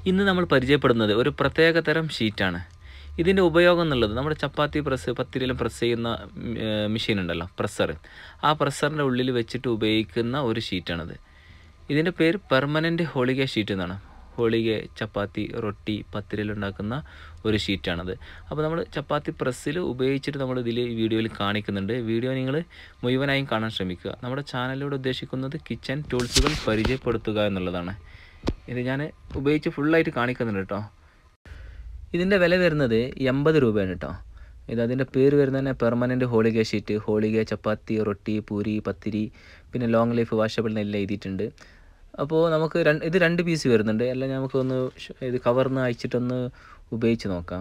ഇന്ന് നമ്മൾ പരിചയപ്പെടുന്നത് ഒരു പ്രത്യേക തരം ഷീറ്റാണ്. ഇതിൻ്റെ ഉപയോഗം എന്നുള്ളത് നമ്മുടെ ചപ്പാത്തി പ്രസ് പത്തിരിയിലും പ്രസ് ചെയ്യുന്ന മെഷീൻ ഉണ്ടല്ലോ, പ്രസ്സർ. ആ പ്രസ്സറിൻ്റെ ഉള്ളിൽ വെച്ചിട്ട് ഉപയോഗിക്കുന്ന ഒരു ഷീറ്റാണിത്. ഇതിൻ്റെ പേര് പെർമനൻറ്റ് ഹോളിഗെ ഷീറ്റ് എന്നാണ്. ഹോളിഗെ, ചപ്പാത്തി, റൊട്ടി, പത്തിരിയിലുണ്ടാക്കുന്ന ഒരു ഷീറ്റാണത്. അപ്പോൾ നമ്മൾ ചപ്പാത്തി പ്രസ്സിൽ ഉപയോഗിച്ചിട്ട് നമ്മൾ ഇതിൽ വീഡിയോയിൽ കാണിക്കുന്നുണ്ട്. വീഡിയോ നിങ്ങൾ മുഴുവനായും കാണാൻ ശ്രമിക്കുക. നമ്മുടെ ചാനലിലൂടെ ഉദ്ദേശിക്കുന്നത് കിച്ചൺ ടൂൾസുകൾ പരിചയപ്പെടുത്തുക എന്നുള്ളതാണ്. ഇത് ഞാൻ ഉപയോഗിച്ച് ഫുള്ളായിട്ട് കാണിക്കുന്നുണ്ട് കേട്ടോ. ഇതിൻ്റെ വില വരുന്നത് 80 രൂപയാണ് കേട്ടോ. അതിൻ്റെ പേര് വരുന്നത് തന്നെ പെർമനൻറ്റ് ഹോളിഗെ ഷീറ്റ്. ഹോളിഗെ, ചപ്പാത്തി, റൊട്ടി, പൂരി, പത്തിരി, പിന്നെ ലോങ് ലൈഫ് വാഷബിൾ എന്നെല്ലാം എഴുതിയിട്ടുണ്ട്. അപ്പോൾ നമുക്ക് ഇത് 2 പീസ് വരുന്നുണ്ട്. എല്ലാം നമുക്കൊന്ന് ഇത് കവർന്ന് അയച്ചിട്ടൊന്ന് ഉപയോഗിച്ച് നോക്കാം.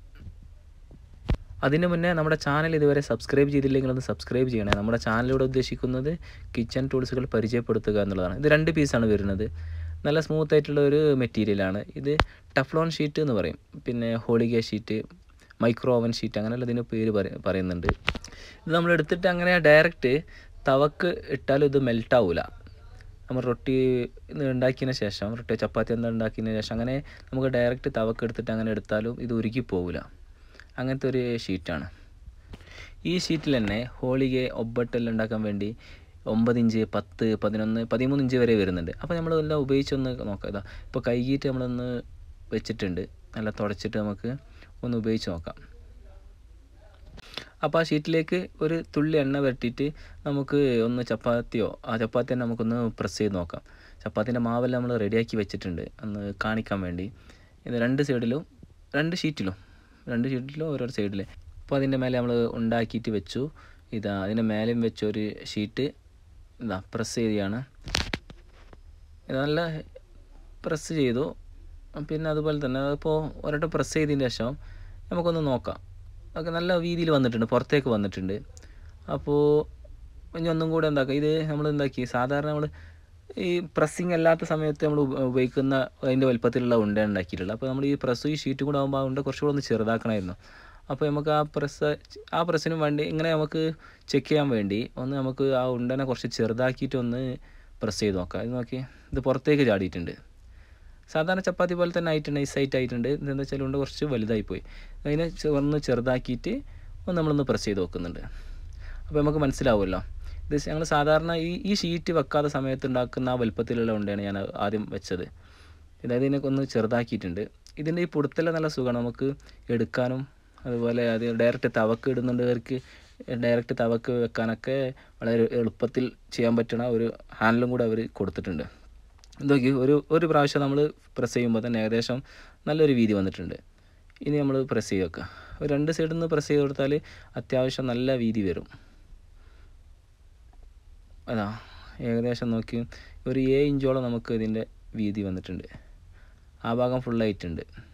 അതിന് മുന്നേ നമ്മുടെ ചാനൽ ഇതുവരെ സബ്സ്ക്രൈബ് ചെയ്തില്ലെങ്കിൽ ഒന്ന് സബ്സ്ക്രൈബ് ചെയ്യണേ. നമ്മുടെ ചാനലിലൂടെ ഉദ്ദേശിക്കുന്നത് കിച്ചൺ ടൂൾസുകൾ പരിചയപ്പെടുത്തുക എന്നുള്ളതാണ്. ഇത് 2 പീസാണ് വരുന്നത്. നല്ല സ്മൂത്ത് ആയിട്ടുള്ള ഒരു മെറ്റീരിയലാണ്. ഇത് ടഫ്ലോൺ ഷീറ്റ് എന്ന് പറയും. പിന്നെ holige sheet, micro oven sheet, അങ്ങനെയുള്ള ഇതിന് പേര് പറയുന്നുണ്ട്. ഇത് നമ്മൾ എടുത്തിട്ട് അങ്ങനെ ഡയറക്റ്റ് തവക്ക് ഇട്ടാലും ഇത് മെൽട്ടാവില്ല. നമ്മൾ റൊട്ടി ഉണ്ടാക്കിയതിന് ശേഷം, റൊട്ടി ചപ്പാത്തി ഉണ്ടാക്കിയതിന് ശേഷം അങ്ങനെ നമുക്ക് ഡയറക്റ്റ് തവക്ക് എടുത്തിട്ട് അങ്ങനെ എടുത്താലും ഇത് ഉരുക്കി പോവില്ല. അങ്ങനത്തെ ഒരു ഷീറ്റാണ്. ഈ ഷീറ്റിൽ തന്നെ ഹോളിഗെ, ഒബ്ബട്ടെല്ലാം ഉണ്ടാക്കാൻ വേണ്ടി 9 ഇഞ്ച്, 10, 11, 13 ഇഞ്ച് വരെ വരുന്നുണ്ട്. അപ്പോൾ നമ്മളെല്ലാം ഉപയോഗിച്ചൊന്ന് നോക്കാം. ഇതാ ഇപ്പോൾ കൈകിയിട്ട് നമ്മളൊന്ന് വെച്ചിട്ടുണ്ട്. നല്ല തുടച്ചിട്ട് നമുക്ക് ഒന്ന് ഉപയോഗിച്ച് നോക്കാം. അപ്പോൾ ആ ഷീറ്റിലേക്ക് ഒരു തുള്ളി എണ്ണ വരട്ടിയിട്ട് നമുക്ക് ഒന്ന് ചപ്പാത്തിയോ, ആ ചപ്പാത്തി തന്നെ നമുക്കൊന്ന് പ്രസ് ചെയ്ത് നോക്കാം. ചപ്പാത്തിൻ്റെ മാവെല്ലാം നമ്മൾ റെഡിയാക്കി വെച്ചിട്ടുണ്ട് ഒന്ന് കാണിക്കാൻ വേണ്ടി. ഇത് 2 സൈഡിലും 2 ഷീറ്റിലും ഓരോ സൈഡിൽ. അപ്പോൾ അതിൻ്റെ മേലെ നമ്മൾ ഉണ്ടാക്കിയിട്ട് വെച്ചു. ഇതാ അതിൻ്റെ മേലെയും വെച്ചൊരു ഷീറ്റ് ഇതാ പ്രസ് ചെയ്യുകയാണ്. ഇത് നല്ല പ്രസ് ചെയ്തു. പിന്നെ അതുപോലെ തന്നെ അതിപ്പോൾ ഒരട്ടം പ്രസ് ചെയ്തതിന് ശേഷം നമുക്കൊന്ന് നോക്കാം. ഒക്കെ നല്ല വീതിയിൽ വന്നിട്ടുണ്ട്, പുറത്തേക്ക് വന്നിട്ടുണ്ട്. അപ്പോൾ ഇനി ഒന്നും കൂടെ എന്താക്കുക, ഇത് നമ്മൾ സാധാരണ നമ്മൾ ഈ പ്രസ്സിങ് അല്ലാത്ത സമയത്ത് നമ്മൾ ഉപയോഗിക്കുന്ന അതിൻ്റെ വലുപ്പത്തിലുള്ള ഉണ്ട ഉണ്ടാക്കിയിട്ടുള്ളത്. അപ്പോൾ നമ്മൾ ഈ പ്രസ്സും ഈ ഷീറ്റും കൂടെ ആകുമ്പോൾ ആ ഉണ്ട കുറച്ചുകൂടെ ഒന്ന് ചെറുതാക്കണമായിരുന്നു. അപ്പോൾ നമുക്ക് ആ പ്രസ്സിനും വേണ്ടി ഇങ്ങനെ നമുക്ക് ചെക്ക് ചെയ്യാൻ വേണ്ടി ഒന്ന് നമുക്ക് ആ ഉണ്ടനെ കുറച്ച് ചെറുതാക്കിയിട്ട് ഒന്ന് പ്രസ് ചെയ്ത് നോക്കാം. ഇത് നോക്കി, ഇത് പുറത്തേക്ക് ചാടിയിട്ടുണ്ട്. സാധാരണ ചപ്പാത്തി പോലെ തന്നെ ആയിട്ടുണ്ട്, നൈസായിട്ട് ആയിട്ടുണ്ട്. ഇതെന്താ വെച്ചാൽ ഉണ്ട കുറച്ച് വലുതായിപ്പോയി. അതിനെ ഒന്ന് ചെറുതാക്കിയിട്ട് നമ്മളൊന്ന് പ്രസ് ചെയ്ത് നോക്കുന്നുണ്ട്. അപ്പോൾ നമുക്ക് മനസ്സിലാവുമല്ലോ. ഇത് ഞങ്ങൾ സാധാരണ ഈ ഷീറ്റ് വെക്കാത്ത സമയത്ത് ഉണ്ടാക്കുന്ന ആ വലുപ്പത്തിലുള്ള ഉണ്ടയാണ് ഞാൻ ആദ്യം വെച്ചത്. അതായത് ഇതിനൊക്കെ ഒന്ന് ചെറുതാക്കിയിട്ടുണ്ട്. ഇതിൻ്റെ ഈ പുറത്തെല്ലാം നല്ല സുഖമാണ് നമുക്ക് എടുക്കാനും. അതുപോലെ അത് ഡയറക്റ്റ് തവക്ക് ഇടുന്നുണ്ടവർക്ക് ഡയറക്റ്റ് തവക്ക് വെക്കാനൊക്കെ വളരെ എളുപ്പത്തിൽ ചെയ്യാൻ പറ്റുന്ന ഒരു ഹാൻഡിലും കൂടെ അവർ കൊടുത്തിട്ടുണ്ട്. ഇതൊക്കെ ഒരു പ്രാവശ്യം നമ്മൾ പ്രസ് ചെയ്യുമ്പോൾ തന്നെ ഏകദേശം നല്ലൊരു വീതി വന്നിട്ടുണ്ട്. ഇനി നമ്മൾ പ്രസ് ചെയ്ത് വെക്കുക. 2 സൈഡിൽ നിന്ന് പ്രസ് ചെയ്ത് കൊടുത്താൽ അത്യാവശ്യം നല്ല വീതി വരും. അതാ ഏകദേശം നോക്കി ഒരു 7 ഇഞ്ചോളം നമുക്ക് ഇതിൻ്റെ വീതി വന്നിട്ടുണ്ട്. ആ ഭാഗം ഫുള്ളായിട്ടുണ്ട്.